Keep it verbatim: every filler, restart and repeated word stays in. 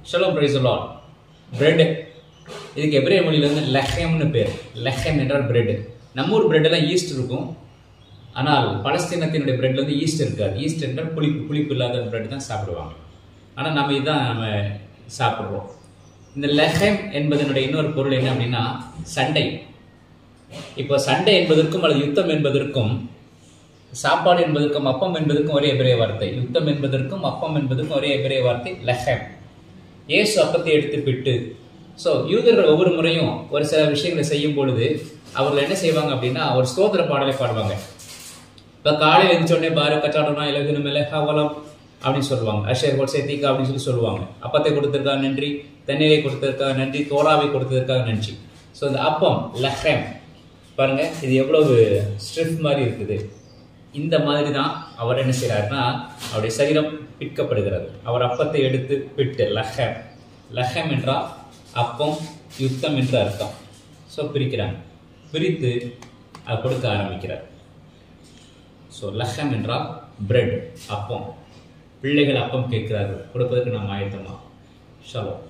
Shalom praise the Lord. Bread இதுக்கு எபிரேய மொழியில வந்து லெஹெம்னு பேர். லெஹெம் என்றால் பிரெட். நம்ம ஊர் பிரெட் எல்லாம் ஈஸ்ட் இருக்கும், ஆனால் பலஸ்தீனத்தினுடைய பிரெட்ல வந்து ஈஸ்ட் இருக்காது. ஈஸ்ட் என்றால் புளிப்பு புளிப்பு இல்லாத பிரெட் தான் சாப்பிடுவாங்க. ஆனால் நம்ம இதுதான் நம்ம சாப்பிட்றோம். இந்த லெஹெம் என்பதனுடைய இன்னொரு பொருள் என்ன அப்படின்னா சண்டை. இப்போ சண்டை என்பதற்கும் அல்லது யுத்தம் என்பதற்கும் சாப்பாடு என்பதற்கும் அப்பம் என்பதற்கும் ஒரே எபிரேய வார்த்தை. யுத்தம் என்பதற்கும் அப்பம் என்பதற்கும் ஒரே எபிரேய வார்த்தை லெஹெம். இயேசு அப்பத்தை எடுத்து பிட்டு. ஸோ யூதர்கள் ஒவ்வொரு முறையும் ஒரு சில விஷயங்களை செய்யும் பொழுது அவர்கள் என்ன செய்வாங்க அப்படின்னா ஒரு ஸ்தோத்திர பாடலை பாடுவாங்க. இப்போ காலையில் எழுந்தோடனே பாரு கச்சாடனா இலகுனு மேலே ஹவலம் அப்படின்னு சொல்லுவாங்க. அஷேர் கோட்ஸே தீக்கா அப்படின்னு சொல்லி சொல்லுவாங்க. அப்பத்தை கொடுத்ததுக்காக நன்றி, தண்ணீரை கொடுத்ததுக்காக நன்றி, தோராவை கொடுத்ததுக்காக நன்றி. ஸோ இந்த அப்பம் லெஹெம் பாருங்க, இது எவ்வளவு ஸ்ட்ரிஃப் மாதிரி இருக்குது. இந்த மாதிரி தான் அவர் என்ன செய்கிறாருன்னா அவருடைய சரீரம் பிற்கப்படுகிறது. அவர் அப்பத்தை எடுத்து பிட்டு லெஹெம். லெஹெம் என்றால் அப்பம், யுத்தம் என்று அர்த்தம். ஸோ பிரிக்கிறாங்க, பிரித்து அதை கொடுக்க ஆரம்பிக்கிறார். ஸோ லெஹெம் என்றால் பிரெட், அப்பம். பிள்ளைகள் அப்பம் கேட்கிறார்கள், கொடுப்பதற்கு நாம் ஆயத்தமா. ஷலோம்.